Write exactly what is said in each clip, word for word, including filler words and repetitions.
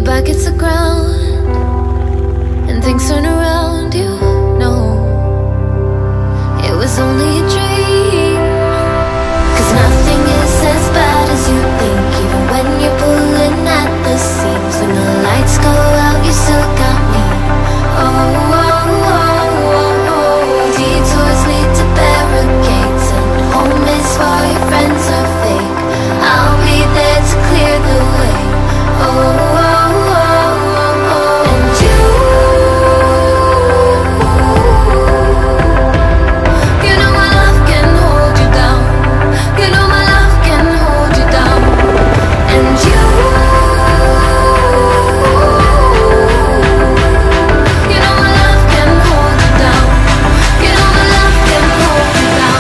back hits the ground and things turn around, you know it was only a dream. Cause nothing is as bad as you think, even when you're pulling at the seams. When the lights go out, you still got me. Oh, oh, oh, oh, oh. Detours lead to barricades, and home is for your friends are fake. I'll be there to clear the way. Oh, oh, oh, oh, oh. And you, you know my love can hold you down. You know my love can hold you down. And you, you know my love can hold you down. You know my love can hold you down.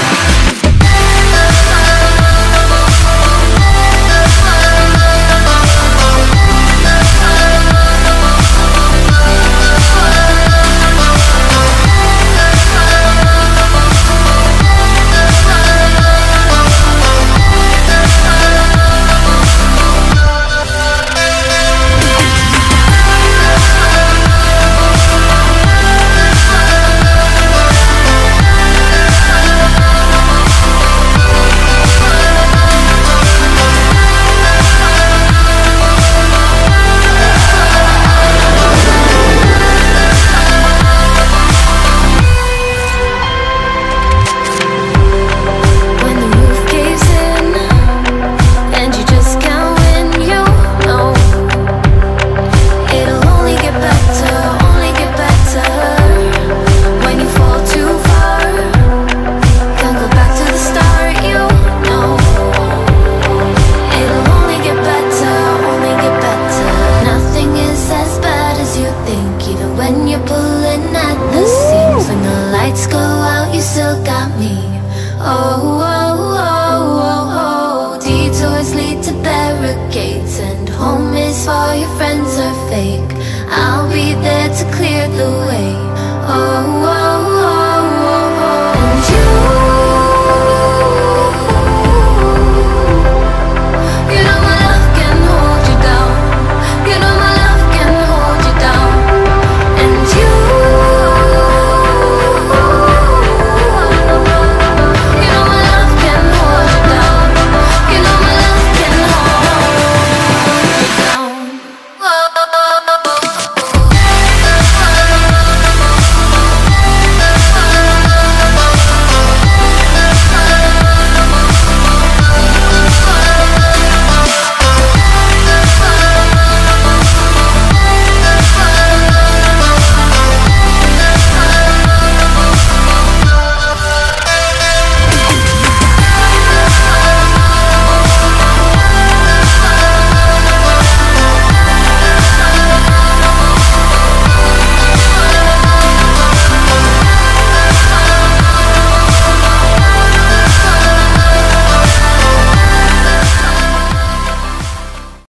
When the roof caves in and you just can't win, you know it'll only get better, only get better. When you fall too far, can't go back to the start, you know it'll only get better, only get better. Nothing is as bad as you think, even when you're pulling at the seams. When the lights go out, you still got me. Oh, oh, oh, oh, oh. Detours lead to barricades, and home is for your friends are fake. I'll be there to clear the way. Oh, oh, oh.